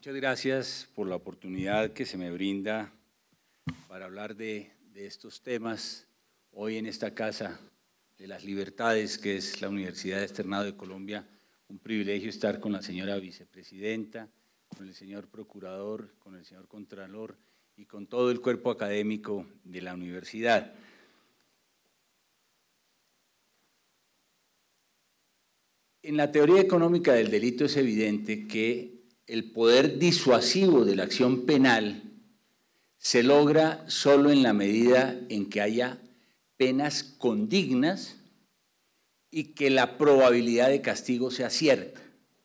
Muchas gracias por la oportunidad que se me brinda para hablar de estos temas hoy en esta Casa de las Libertades, que es la Universidad Externado de Colombia. Un privilegio estar con la señora vicepresidenta, con el señor procurador, con el señor contralor y con todo el cuerpo académico de la universidad. En la teoría económica del delito es evidente que el poder disuasivo de la acción penal se logra solo en la medida en que haya penas condignas y que la probabilidad de castigo sea cierta.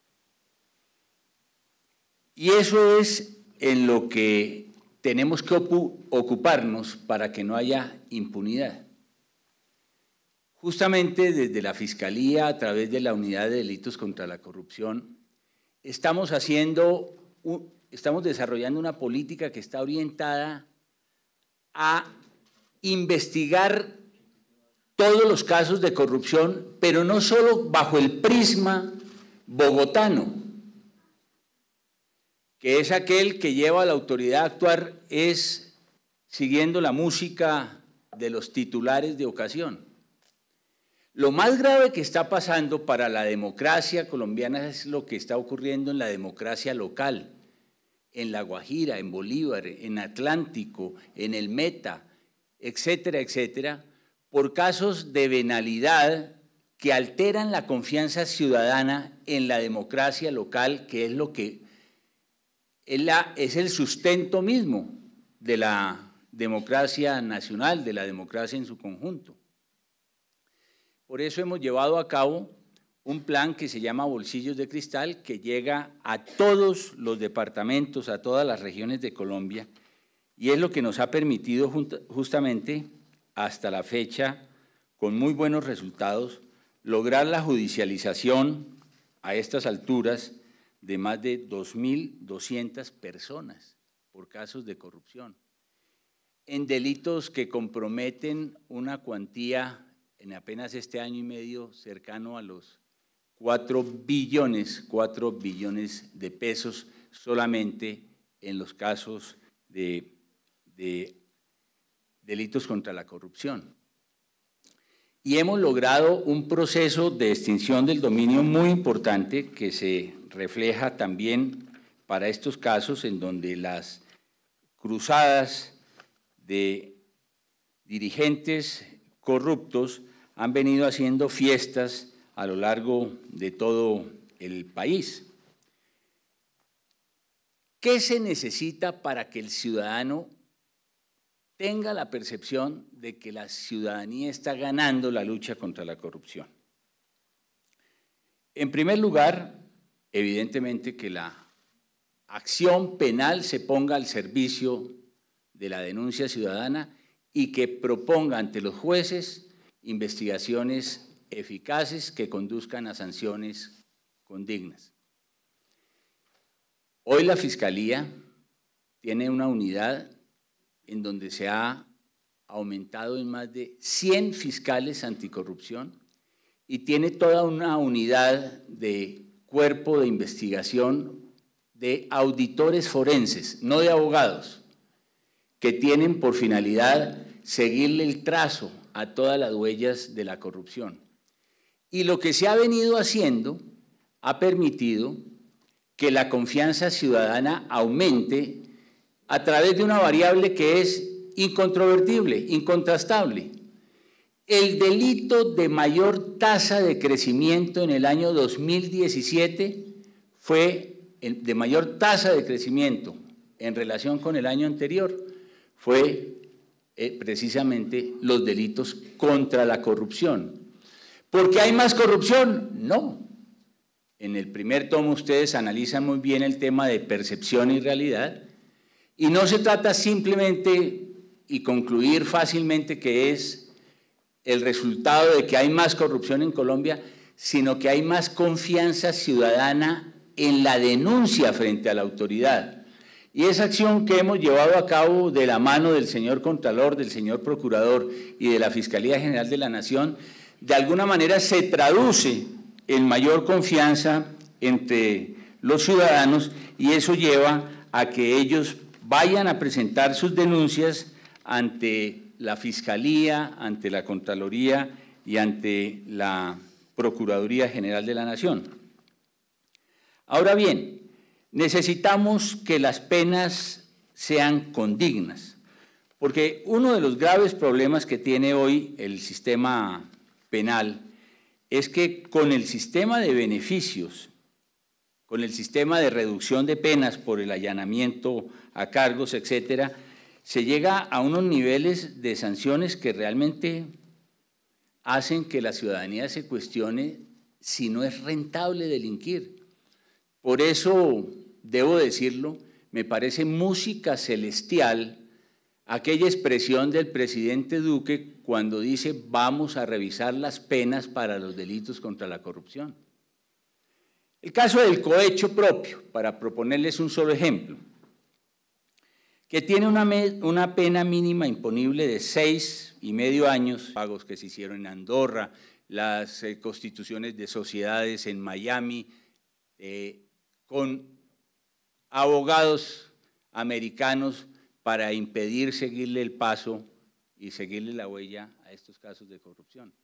Y eso es en lo que tenemos que ocuparnos para que no haya impunidad. Justamente desde la Fiscalía, a través de la Unidad de Delitos contra la Corrupción, estamos desarrollando una política que está orientada a investigar todos los casos de corrupción, pero no solo bajo el prisma bogotano, que es aquel que lleva a la autoridad a actuar es siguiendo la música de los titulares de ocasión. Lo más grave que está pasando para la democracia colombiana es lo que está ocurriendo en la democracia local, en La Guajira, en Bolívar, en Atlántico, en el Meta, etcétera, etcétera, por casos de venalidad que alteran la confianza ciudadana en la democracia local, que es lo que es el sustento mismo de la democracia nacional, de la democracia en su conjunto. Por eso hemos llevado a cabo un plan que se llama Bolsillos de Cristal, que llega a todos los departamentos, a todas las regiones de Colombia, y es lo que nos ha permitido justamente hasta la fecha, con muy buenos resultados, lograr la judicialización a estas alturas de más de 2.200 personas por casos de corrupción, en delitos que comprometen una cuantía en apenas este año y medio cercano a los 4 billones de pesos solamente en los casos de delitos contra la corrupción. Y hemos logrado un proceso de extinción del dominio muy importante que se refleja también para estos casos en donde las cruzadas de dirigentes corruptos han venido haciendo fiestas a lo largo de todo el país. ¿Qué se necesita para que el ciudadano tenga la percepción de que la ciudadanía está ganando la lucha contra la corrupción? En primer lugar, evidentemente que la acción penal se ponga al servicio de la denuncia ciudadana y que proponga ante los jueces investigaciones eficaces que conduzcan a sanciones condignas. Hoy la Fiscalía tiene una unidad en donde se ha aumentado en más de 100 fiscales anticorrupción y tiene toda una unidad de cuerpo de investigación de auditores forenses, no de abogados, que tienen por finalidad seguirle el trazo a todas las huellas de la corrupción. Y lo que se ha venido haciendo ha permitido que la confianza ciudadana aumente a través de una variable que es incontrovertible, incontrastable. El delito de mayor tasa de crecimiento en el año 2017 fue, de mayor tasa de crecimiento en relación con el año anterior, fue precisamente los delitos contra la corrupción. ¿Por qué hay más corrupción? No. En el primer tomo ustedes analizan muy bien el tema de percepción y realidad, y no se trata simplemente y concluir fácilmente que es el resultado de que hay más corrupción en Colombia, sino que hay más confianza ciudadana en la denuncia frente a la autoridad. Y esa acción que hemos llevado a cabo de la mano del señor Contralor, del señor Procurador y de la Fiscalía General de la Nación, de alguna manera se traduce en mayor confianza entre los ciudadanos, y eso lleva a que ellos vayan a presentar sus denuncias ante la Fiscalía, ante la Contraloría y ante la Procuraduría General de la Nación. Ahora bien, necesitamos que las penas sean condignas, porque uno de los graves problemas que tiene hoy el sistema penal es que con el sistema de beneficios, con el sistema de reducción de penas por el allanamiento a cargos, etcétera, se llega a unos niveles de sanciones que realmente hacen que la ciudadanía se cuestione si no es rentable delinquir. Por eso, debo decirlo, me parece música celestial aquella expresión del presidente Duque cuando dice vamos a revisar las penas para los delitos contra la corrupción. El caso del cohecho propio, para proponerles un solo ejemplo, que tiene una pena mínima imponible de 6,5 años, pagos que se hicieron en Andorra, las constituciones de sociedades en Miami, con abogados americanos para impedir seguirle el paso y seguirle la huella a estos casos de corrupción.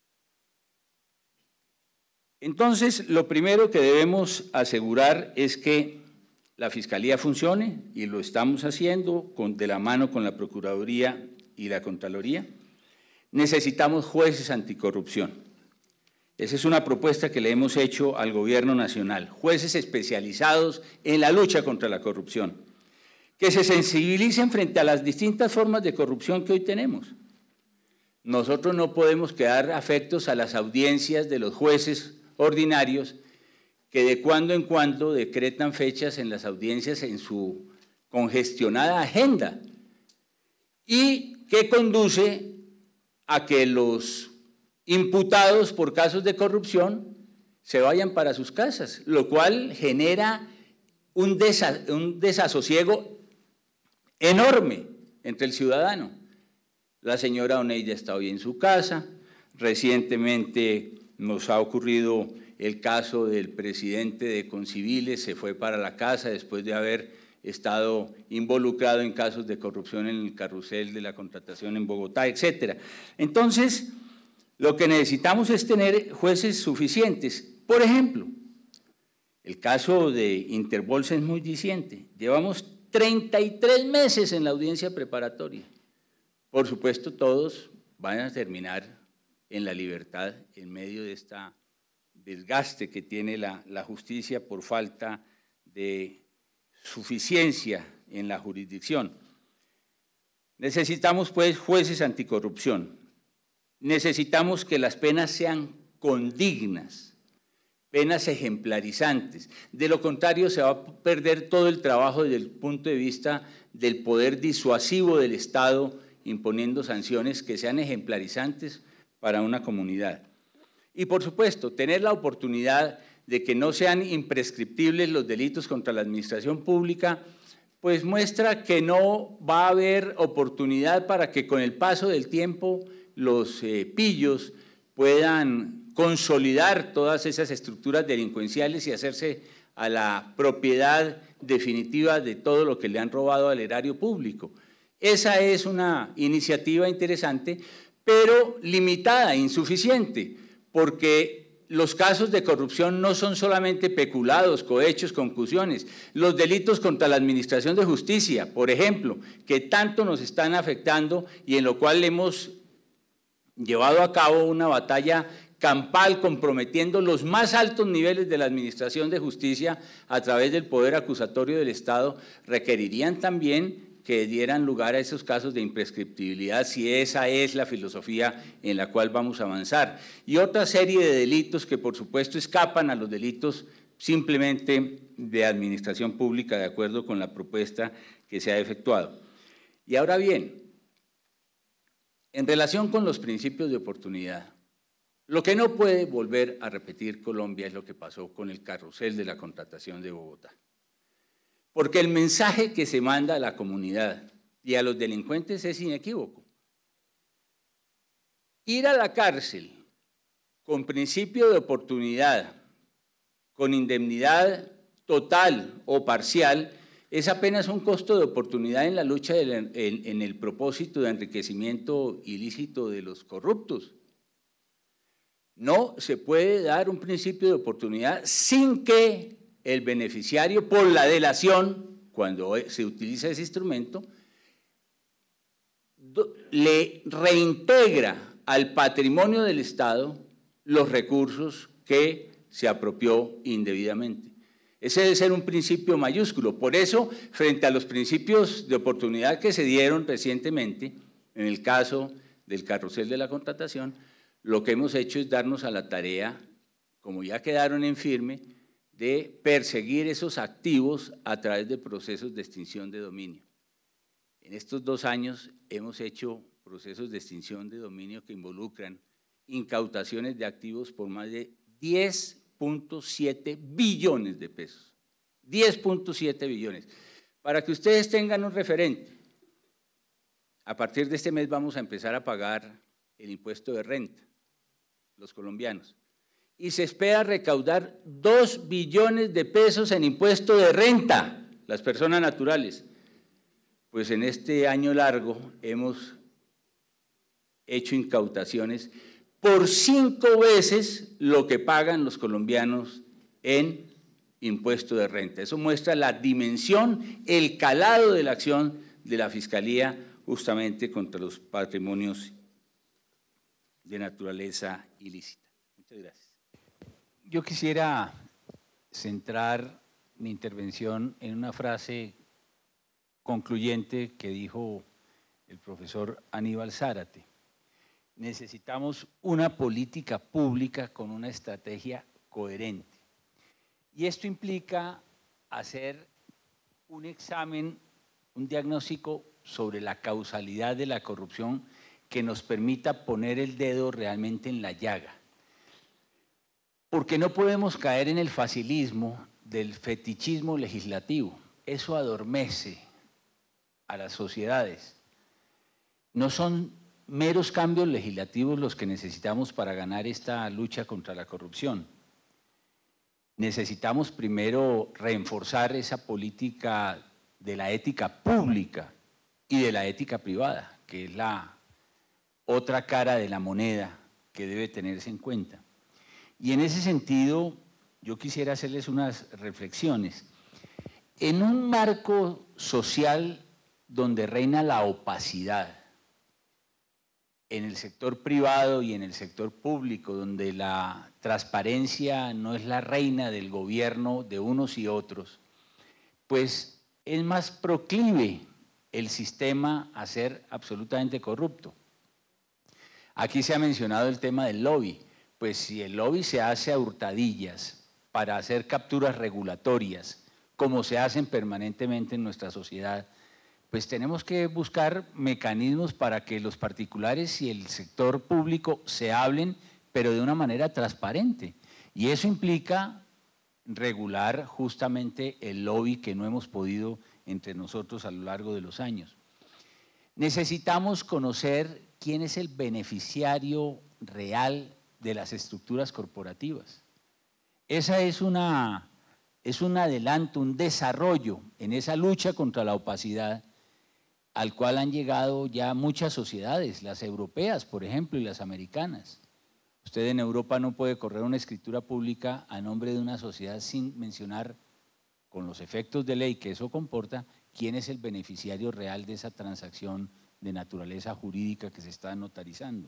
Entonces, lo primero que debemos asegurar es que la Fiscalía funcione, y lo estamos haciendo de la mano con la Procuraduría y la Contraloría. Necesitamos jueces anticorrupción. Esa es una propuesta que le hemos hecho al Gobierno Nacional, jueces especializados en la lucha contra la corrupción, que se sensibilicen frente a las distintas formas de corrupción que hoy tenemos. Nosotros no podemos quedar afectos a las audiencias de los jueces ordinarios que de cuando en cuando decretan fechas en las audiencias en su congestionada agenda y que conduce a que los imputados por casos de corrupción se vayan para sus casas, lo cual genera un desasosiego enorme entre el ciudadano. La señora Oneida está hoy en su casa, recientemente nos ha ocurrido el caso del presidente de Conciviles, se fue para la casa después de haber estado involucrado en casos de corrupción en el carrusel de la contratación en Bogotá, etcétera. Entonces, lo que necesitamos es tener jueces suficientes. Por ejemplo, el caso de Interbolsa es muy diciente. Llevamos 33 meses en la audiencia preparatoria. Por supuesto, todos van a terminar en la libertad en medio de esta desgaste que tiene la justicia por falta de suficiencia en la jurisdicción. Necesitamos, pues, jueces anticorrupción. Necesitamos que las penas sean condignas, penas ejemplarizantes. De lo contrario, se va a perder todo el trabajo desde el punto de vista del poder disuasivo del Estado, imponiendo sanciones que sean ejemplarizantes para una comunidad. Y, por supuesto, tener la oportunidad de que no sean imprescriptibles los delitos contra la administración pública, pues muestra que no va a haber oportunidad para que con el paso del tiempo los pillos puedan consolidar todas esas estructuras delincuenciales y hacerse a la propiedad definitiva de todo lo que le han robado al erario público. Esa es una iniciativa interesante, pero limitada, insuficiente, porque los casos de corrupción no son solamente peculados, cohechos, concusiones. Los delitos contra la administración de justicia, por ejemplo, que tanto nos están afectando y en lo cual hemos llevado a cabo una batalla campal comprometiendo los más altos niveles de la administración de justicia a través del poder acusatorio del Estado, requerirían también que dieran lugar a esos casos de imprescriptibilidad, si esa es la filosofía en la cual vamos a avanzar. Y otra serie de delitos que, por supuesto, escapan a los delitos simplemente de administración pública, de acuerdo con la propuesta que se ha efectuado. Y ahora bien, en relación con los principios de oportunidad, lo que no puede volver a repetir Colombia es lo que pasó con el carrusel de la contratación de Bogotá. Porque el mensaje que se manda a la comunidad y a los delincuentes es inequívoco. Ir a la cárcel con principio de oportunidad, con indemnidad total o parcial es apenas un costo de oportunidad en la lucha en el propósito de enriquecimiento ilícito de los corruptos. No se puede dar un principio de oportunidad sin que el beneficiario, por la delación, cuando se utiliza ese instrumento, le reintegra al patrimonio del Estado los recursos que se apropió indebidamente. Ese debe ser un principio mayúsculo. Por eso, frente a los principios de oportunidad que se dieron recientemente, en el caso del carrusel de la contratación, lo que hemos hecho es darnos a la tarea, como ya quedaron en firme, de perseguir esos activos a través de procesos de extinción de dominio. En estos 2 años hemos hecho procesos de extinción de dominio que involucran incautaciones de activos por más de 10.7 billones de pesos. 10.7 billones. Para que ustedes tengan un referente, a partir de este mes vamos a empezar a pagar el impuesto de renta, los colombianos, y se espera recaudar 2 billones de pesos en impuesto de renta, las personas naturales. Pues en este año largo hemos hecho incautaciones por 5 veces lo que pagan los colombianos en impuesto de renta. Eso muestra la dimensión, el calado de la acción de la Fiscalía justamente contra los patrimonios de naturaleza ilícita. Muchas gracias. Yo quisiera centrar mi intervención en una frase concluyente que dijo el profesor Aníbal Zárate. Necesitamos una política pública con una estrategia coherente. Y esto implica hacer un examen, un diagnóstico sobre la causalidad de la corrupción que nos permita poner el dedo realmente en la llaga. Porque no podemos caer en el facilismo del fetichismo legislativo. Eso adormece a las sociedades. No son meros cambios legislativos los que necesitamos para ganar esta lucha contra la corrupción. Necesitamos primero reforzar esa política de la ética pública y de la ética privada, que es la otra cara de la moneda que debe tenerse en cuenta. Y en ese sentido, yo quisiera hacerles unas reflexiones. En un marco social donde reina la opacidad, en el sector privado y en el sector público, donde la transparencia no es la reina del gobierno de unos y otros, pues es más proclive el sistema a ser absolutamente corrupto. Aquí se ha mencionado el tema del lobby. Pues si el lobby se hace a hurtadillas para hacer capturas regulatorias, como se hacen permanentemente en nuestra sociedad, pues tenemos que buscar mecanismos para que los particulares y el sector público se hablen, pero de una manera transparente. Y eso implica regular justamente el lobby que no hemos podido entre nosotros a lo largo de los años. Necesitamos conocer quién es el beneficiario real de las estructuras corporativas. Esa es un adelanto, un desarrollo en esa lucha contra la opacidad al cual han llegado ya muchas sociedades, las europeas, por ejemplo, y las americanas. Usted en Europa no puede correr una escritura pública a nombre de una sociedad sin mencionar, con los efectos de ley que eso comporta, quién es el beneficiario real de esa transacción de naturaleza jurídica que se está notarizando.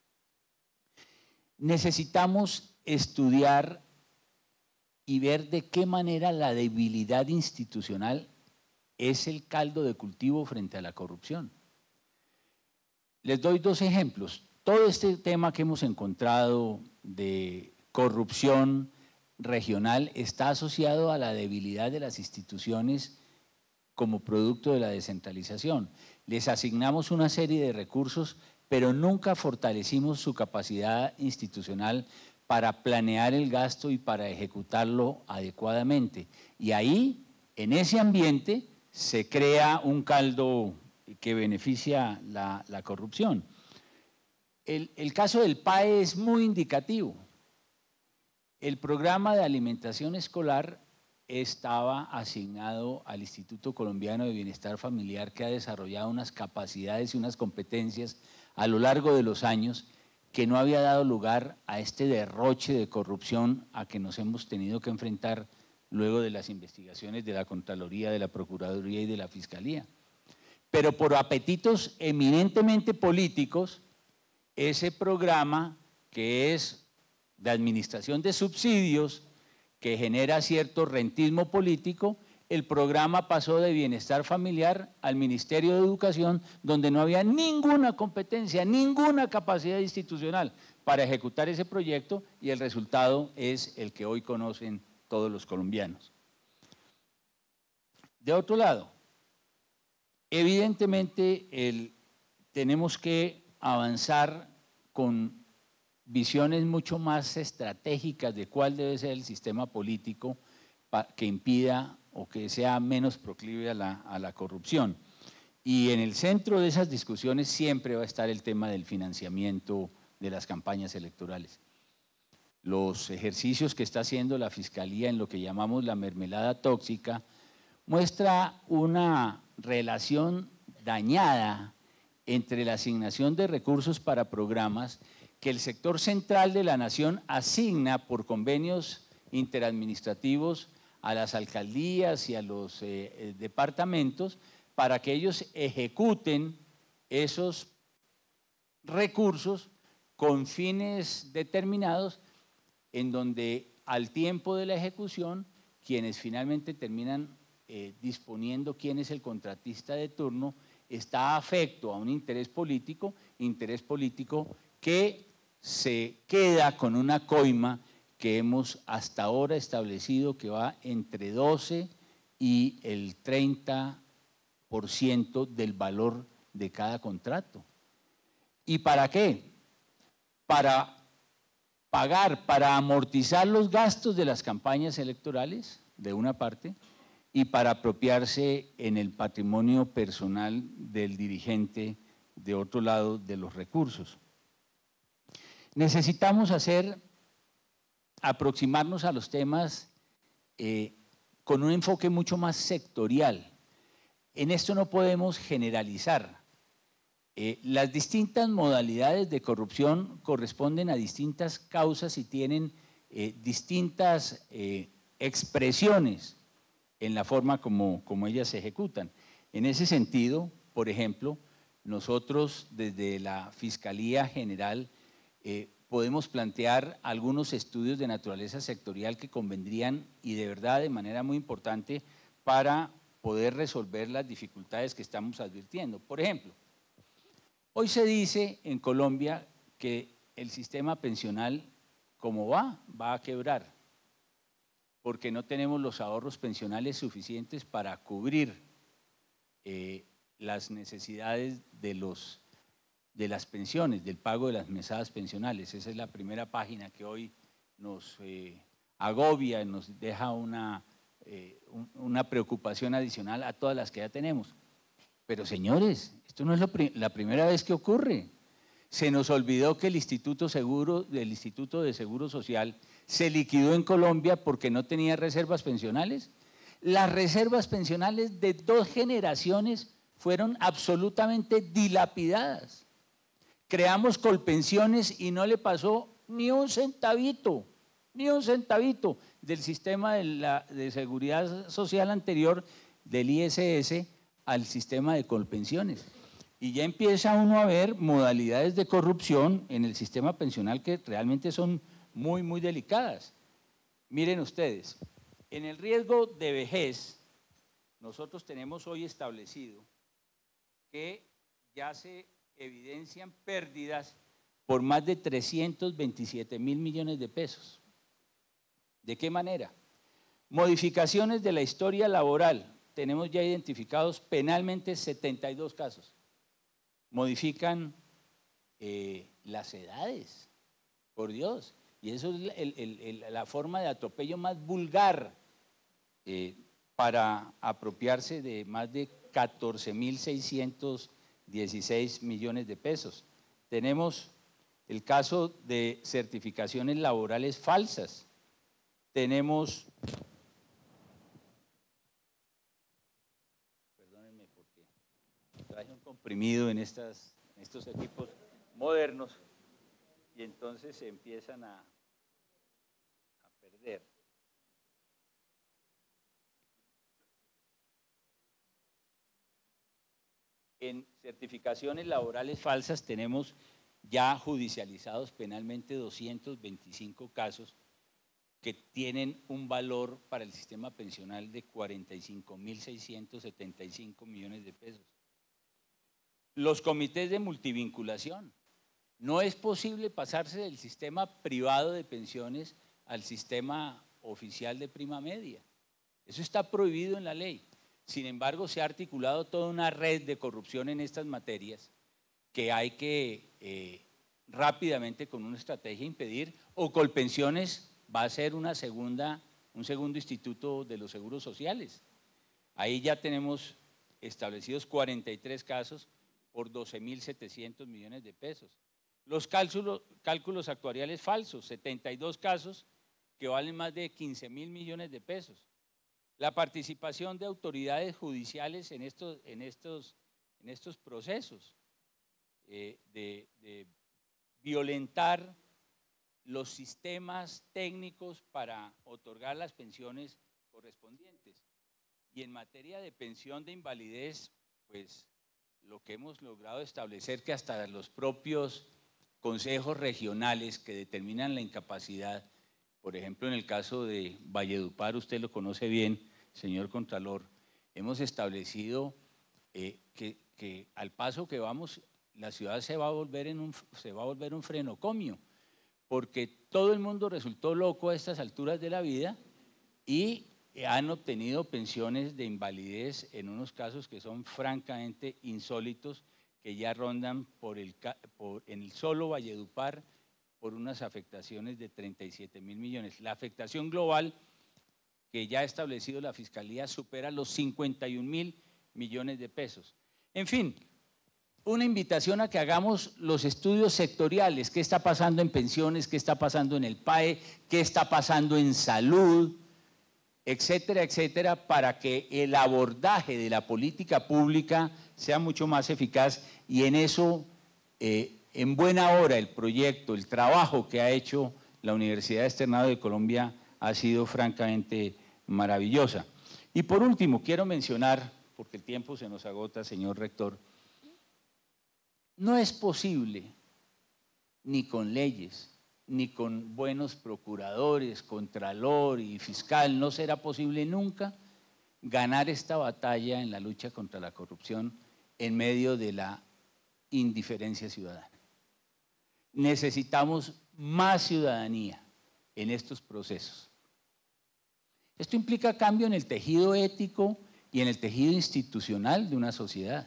Necesitamos estudiar y ver de qué manera la debilidad institucional es el caldo de cultivo frente a la corrupción. Les doy 2 ejemplos. Todo este tema que hemos encontrado de corrupción regional está asociado a la debilidad de las instituciones como producto de la descentralización. Les asignamos una serie de recursos, pero nunca fortalecimos su capacidad institucional para planear el gasto y para ejecutarlo adecuadamente. Y ahí, en ese ambiente, se crea un caldo que beneficia la corrupción. El caso del PAE es muy indicativo. El programa de alimentación escolar estaba asignado al Instituto Colombiano de Bienestar Familiar, que ha desarrollado unas capacidades y unas competencias a lo largo de los años que no había dado lugar a este derroche de corrupción a que nos hemos tenido que enfrentar luego de las investigaciones de la Contraloría, de la Procuraduría y de la Fiscalía. Pero por apetitos eminentemente políticos, ese programa, que es de administración de subsidios, que genera cierto rentismo político, el programa pasó de Bienestar Familiar al Ministerio de Educación, donde no había ninguna competencia, ninguna capacidad institucional para ejecutar ese proyecto, y el resultado es el que hoy conocen todos los colombianos. De otro lado, evidentemente tenemos que avanzar con visiones mucho más estratégicas de cuál debe ser el sistema político que impida o que sea menos proclive a la corrupción. Y en el centro de esas discusiones siempre va a estar el tema del financiamiento de las campañas electorales. Los ejercicios que está haciendo la Fiscalía en lo que llamamos la mermelada tóxica muestra una relación dañada entre la asignación de recursos para programas que el sector central de la nación asigna por convenios interadministrativos a las alcaldías y a los departamentos para que ellos ejecuten esos recursos con fines determinados, en donde al tiempo de la ejecución quienes finalmente terminan disponiendo quién es el contratista de turno está afecto a un interés político que se queda con una coima que hemos hasta ahora establecido que va entre 12 y el 30% del valor de cada contrato. ¿Y para qué? Para pagar, para amortizar los gastos de las campañas electorales, de una parte, y para apropiarse en el patrimonio personal del dirigente, de otro lado, de los recursos. Necesitamos aproximarnos a los temas con un enfoque mucho más sectorial. En esto no podemos generalizar. Las distintas modalidades de corrupción corresponden a distintas causas y tienen distintas expresiones en la forma como ellas se ejecutan. En ese sentido, por ejemplo, nosotros desde la Fiscalía General podemos plantear algunos estudios de naturaleza sectorial que convendrían, y de verdad de manera muy importante, para poder resolver las dificultades que estamos advirtiendo. Por ejemplo, hoy se dice en Colombia que el sistema pensional, como va a quebrar, porque no tenemos los ahorros pensionales suficientes para cubrir las necesidades de las pensiones, del pago de las mesadas pensionales. Esa es la primera página que hoy nos agobia y nos deja una preocupación adicional a todas las que ya tenemos. Pero señores, esto no es la primera vez que ocurre. Se nos olvidó que el Instituto de Seguro Social se liquidó en Colombia porque no tenía reservas pensionales. Las reservas pensionales de 2 generaciones fueron absolutamente dilapidadas. Creamos Colpensiones y no le pasó ni un centavito del sistema de seguridad social anterior, del ISS, al sistema de Colpensiones. Y ya empieza uno a ver modalidades de corrupción en el sistema pensional que realmente son muy, muy delicadas. Miren ustedes, en el riesgo de vejez, nosotros tenemos hoy establecido que ya se evidencian pérdidas por más de 327.000 millones de pesos. ¿De qué manera? Modificaciones de la historia laboral. Tenemos ya identificados penalmente 72 casos. Modifican las edades, por Dios. Y eso es la forma de atropello más vulgar para apropiarse de más de 14.616 millones de pesos. Tenemos el caso de certificaciones laborales falsas. Tenemos oprimido en estos equipos modernos y entonces se empiezan a perder. En certificaciones laborales falsas tenemos ya judicializados penalmente 225 casos que tienen un valor para el sistema pensional de 45.675 millones de pesos. Los comités de multivinculación. No es posible pasarse del sistema privado de pensiones al sistema oficial de prima media. Eso está prohibido en la ley. Sin embargo, se ha articulado toda una red de corrupción en estas materias que hay que rápidamente con una estrategia impedir, o Colpensiones va a ser un segundo instituto de los seguros sociales. Ahí ya tenemos establecidos 43 casos por 12.700 millones de pesos. Los cálculos actuariales falsos, 72 casos que valen más de 15.000 millones de pesos. La participación de autoridades judiciales en estos procesos de violentar los sistemas técnicos para otorgar las pensiones correspondientes. Y en materia de pensión de invalidez, pues lo que hemos logrado establecer que hasta los propios consejos regionales que determinan la incapacidad, por ejemplo en el caso de Valledupar, usted lo conoce bien, señor Contralor, hemos establecido que al paso que vamos, la ciudad se va a volver un frenocomio, porque todo el mundo resultó loco a estas alturas de la vida y han obtenido pensiones de invalidez en unos casos que son francamente insólitos, que ya rondan en el solo Valledupar por unas afectaciones de 37.000 millones. La afectación global que ya ha establecido la Fiscalía supera los 51.000 millones de pesos. En fin, una invitación a que hagamos los estudios sectoriales, qué está pasando en pensiones, qué está pasando en el PAE, qué está pasando en salud, etcétera, etcétera, para que el abordaje de la política pública sea mucho más eficaz y en eso, en buena hora, el proyecto, el trabajo que ha hecho la Universidad Externado de Colombia ha sido francamente maravillosa. Y por último, quiero mencionar, porque el tiempo se nos agota, señor rector, no es posible, ni con leyes, ni con buenos procuradores, contralor y fiscal, no será posible nunca ganar esta batalla en la lucha contra la corrupción en medio de la indiferencia ciudadana. Necesitamos más ciudadanía en estos procesos. Esto implica cambio en el tejido ético y en el tejido institucional de una sociedad.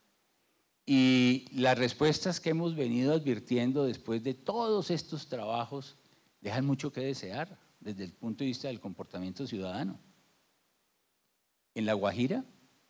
Y las respuestas que hemos venido advirtiendo después de todos estos trabajos dejan mucho que desear desde el punto de vista del comportamiento ciudadano. En La Guajira,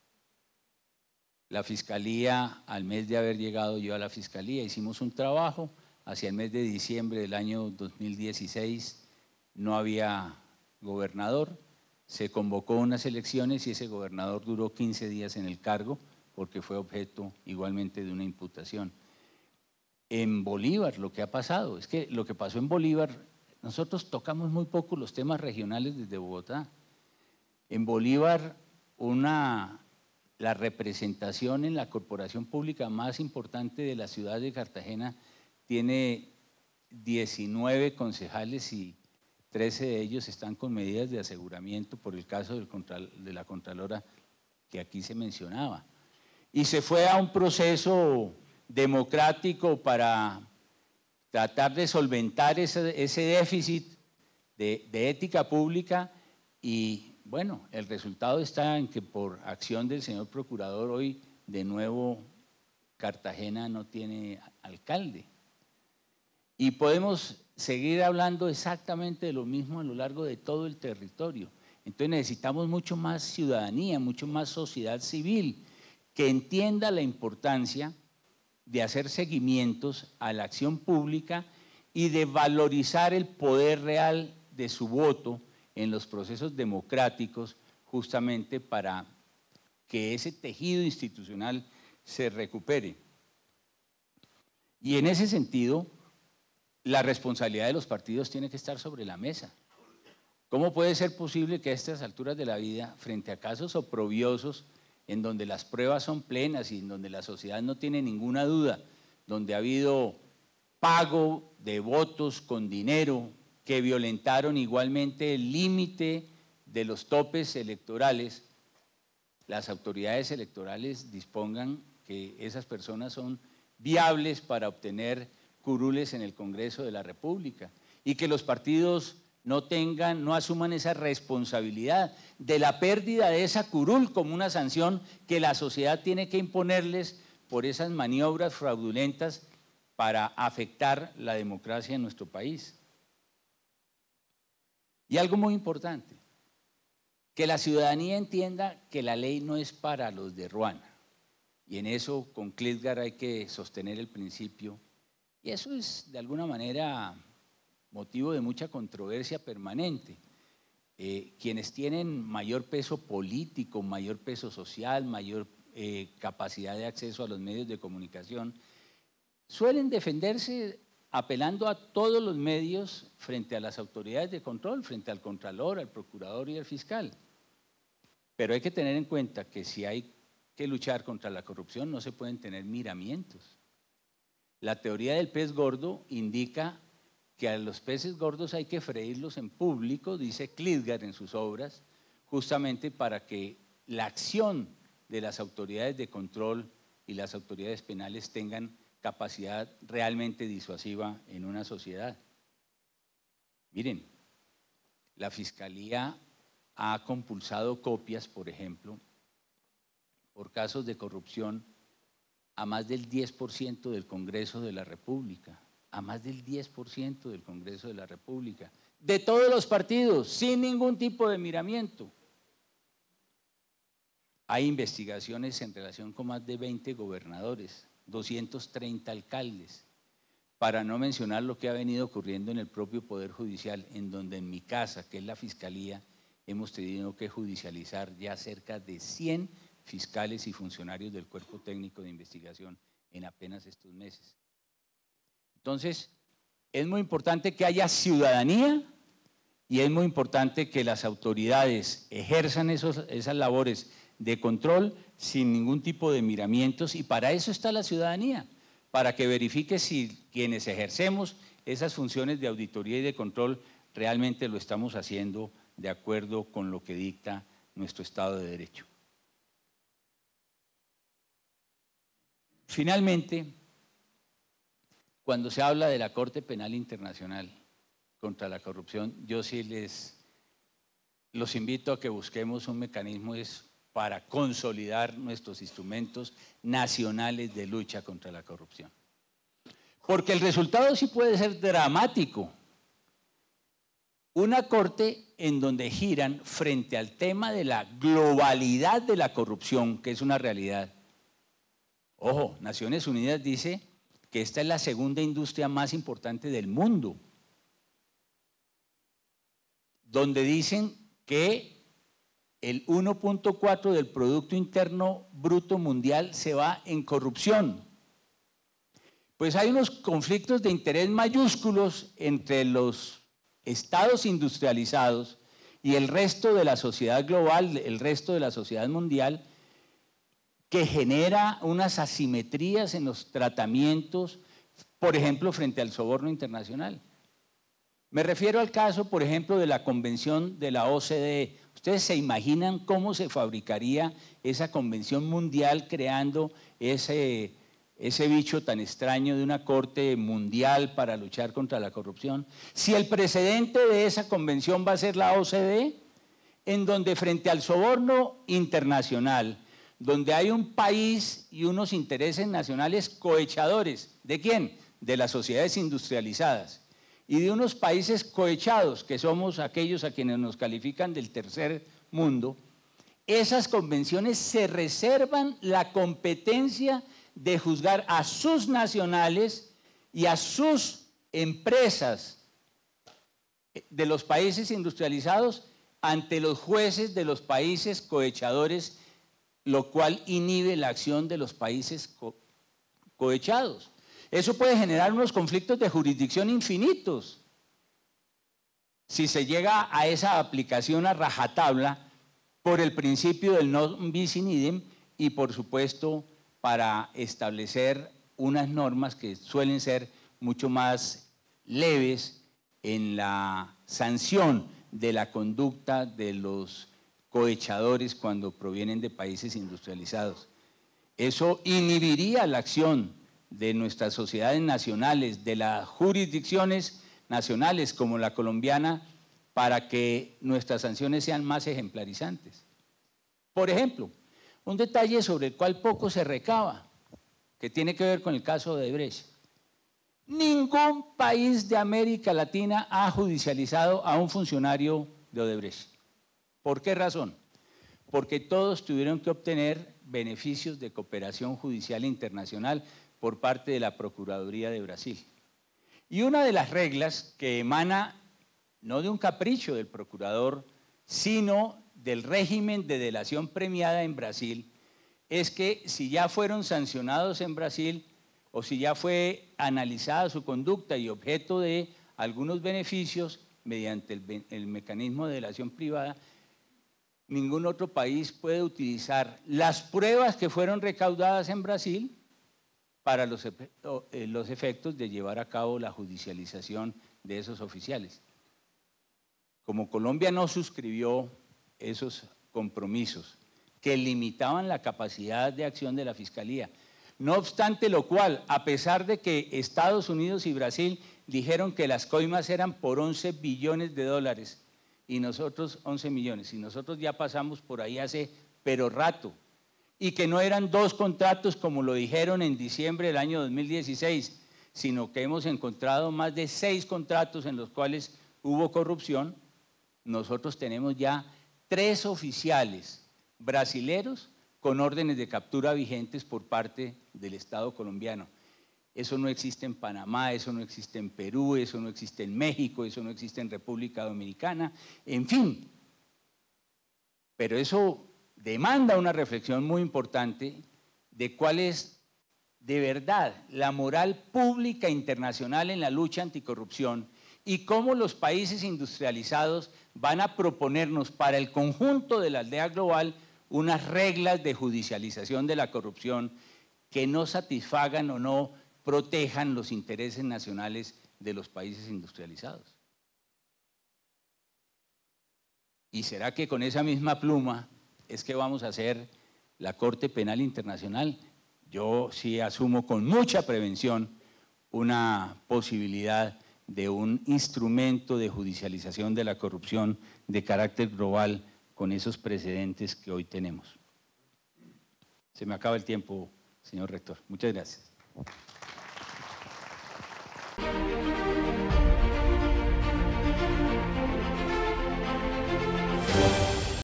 la Fiscalía, al mes de haber llegado yo a la Fiscalía, hicimos un trabajo, hacia el mes de diciembre del año 2016 no había gobernador, se convocó unas elecciones y ese gobernador duró 15 días en el cargo, porque fue objeto igualmente de una imputación. En Bolívar lo que ha pasado, es que lo que pasó en Bolívar, nosotros tocamos muy poco los temas regionales desde Bogotá. En Bolívar, la representación en la corporación pública más importante de la ciudad de Cartagena tiene 19 concejales y 13 de ellos están con medidas de aseguramiento por el caso de la Contralora que aquí se mencionaba. Y se fue a un proceso democrático para tratar de solventar ese déficit de ética pública y bueno, el resultado está en que por acción del señor procurador hoy de nuevo Cartagena no tiene alcalde. Y podemos seguir hablando exactamente de lo mismo a lo largo de todo el territorio. Entonces necesitamos mucho más ciudadanía, mucho más sociedad civil, que entienda la importancia de hacer seguimientos a la acción pública y de valorizar el poder real de su voto en los procesos democráticos, justamente para que ese tejido institucional se recupere. Y en ese sentido, la responsabilidad de los partidos tiene que estar sobre la mesa. ¿Cómo puede ser posible que a estas alturas de la vida, frente a casos oprobiosos, en donde las pruebas son plenas y en donde la sociedad no tiene ninguna duda, donde ha habido pago de votos con dinero que violentaron igualmente el límite de los topes electorales, las autoridades electorales dispongan que esas personas son viables para obtener curules en el Congreso de la República y que los partidos no asuman esa responsabilidad de la pérdida de esa curul como una sanción que la sociedad tiene que imponerles por esas maniobras fraudulentas para afectar la democracia en nuestro país. Y algo muy importante, que la ciudadanía entienda que la ley no es para los de Ruana. Y en eso con Klitgar hay que sostener el principio. Y eso es de alguna manera motivo de mucha controversia permanente. Quienes tienen mayor peso político, mayor peso social, mayor capacidad de acceso a los medios de comunicación, suelen defenderse apelando a todos los medios frente a las autoridades de control, frente al Contralor, al Procurador y al Fiscal. Pero hay que tener en cuenta que si hay que luchar contra la corrupción no se pueden tener miramientos. La teoría del pez gordo indica que a los peces gordos hay que freírlos en público, dice Klitgar en sus obras, justamente para que la acción de las autoridades de control y las autoridades penales tengan capacidad realmente disuasiva en una sociedad. Miren, la Fiscalía ha compulsado copias, por ejemplo, por casos de corrupción a más del 10% del Congreso de la República, a más del 10% del Congreso de la República, de todos los partidos, sin ningún tipo de miramiento. Hay investigaciones en relación con más de 20 gobernadores, 230 alcaldes, para no mencionar lo que ha venido ocurriendo en el propio Poder Judicial, en donde en mi casa, que es la Fiscalía, hemos tenido que judicializar ya cerca de 100 fiscales y funcionarios del Cuerpo Técnico de Investigación en apenas estos meses. Entonces, es muy importante que haya ciudadanía y es muy importante que las autoridades ejerzan esas labores de control sin ningún tipo de miramientos, y para eso está la ciudadanía, para que verifique si quienes ejercemos esas funciones de auditoría y de control realmente lo estamos haciendo de acuerdo con lo que dicta nuestro Estado de Derecho. Finalmente, cuando se habla de la Corte Penal Internacional contra la corrupción, yo sí los invito a que busquemos un mecanismo para consolidar nuestros instrumentos nacionales de lucha contra la corrupción. Porque el resultado sí puede ser dramático. Una corte en donde giran frente al tema de la globalidad de la corrupción, que es una realidad. Ojo, Naciones Unidas dice que esta es la segunda industria más importante del mundo, donde dicen que el 1.4 del Producto Interno Bruto Mundial se va en corrupción. Pues hay unos conflictos de interés mayúsculos entre los estados industrializados y el resto de la sociedad global, el resto de la sociedad mundial, que genera unas asimetrías en los tratamientos, por ejemplo, frente al soborno internacional. Me refiero al caso, por ejemplo, de la convención de la OCDE. ¿Ustedes se imaginan cómo se fabricaría esa convención mundial creando ese bicho tan extraño de una corte mundial para luchar contra la corrupción? Si el precedente de esa convención va a ser la OCDE, en donde frente al soborno internacional, donde hay un país y unos intereses nacionales cohechadores, ¿de quién? De las sociedades industrializadas, y de unos países cohechados, que somos aquellos a quienes nos califican del tercer mundo, esas convenciones se reservan la competencia de juzgar a sus nacionales y a sus empresas de los países industrializados ante los jueces de los países cohechadores lo cual inhibe la acción de los países cohechados. Eso puede generar unos conflictos de jurisdicción infinitos. Si se llega a esa aplicación a rajatabla por el principio del non bis in idem y, por supuesto, para establecer unas normas que suelen ser mucho más leves en la sanción de la conducta de los cohechadores cuando provienen de países industrializados. Eso inhibiría la acción de nuestras sociedades nacionales, de las jurisdicciones nacionales como la colombiana, para que nuestras sanciones sean más ejemplarizantes. Por ejemplo, un detalle sobre el cual poco se recaba, que tiene que ver con el caso de Odebrecht. Ningún país de América Latina ha judicializado a un funcionario de Odebrecht. ¿Por qué razón? Porque todos tuvieron que obtener beneficios de cooperación judicial internacional por parte de la Procuraduría de Brasil. Y una de las reglas que emana no de un capricho del procurador, sino del régimen de delación premiada en Brasil, es que si ya fueron sancionados en Brasil o si ya fue analizada su conducta y objeto de algunos beneficios mediante el mecanismo de delación privada, ningún otro país puede utilizar las pruebas que fueron recaudadas en Brasil para los efectos de llevar a cabo la judicialización de esos oficiales. Como Colombia no suscribió esos compromisos que limitaban la capacidad de acción de la Fiscalía, no obstante lo cual, a pesar de que Estados Unidos y Brasil dijeron que las coimas eran por 11 billones de dólares y nosotros 11 millones, y nosotros ya pasamos por ahí hace pero rato, y que no eran 2 contratos como lo dijeron en diciembre del año 2016, sino que hemos encontrado más de 6 contratos en los cuales hubo corrupción. Nosotros tenemos ya 3 oficiales brasileros con órdenes de captura vigentes por parte del Estado colombiano. Eso no existe en Panamá, eso no existe en Perú, eso no existe en México, eso no existe en República Dominicana, en fin. Pero eso demanda una reflexión muy importante de cuál es de verdad la moral pública internacional en la lucha anticorrupción y cómo los países industrializados van a proponernos para el conjunto de la aldea global unas reglas de judicialización de la corrupción que no satisfagan o no protejan los intereses nacionales de los países industrializados. ¿Y será que con esa misma pluma es que vamos a hacer la Corte Penal Internacional? Yo sí asumo con mucha prevención una posibilidad de un instrumento de judicialización de la corrupción de carácter global con esos precedentes que hoy tenemos. Se me acaba el tiempo, señor rector. Muchas gracias.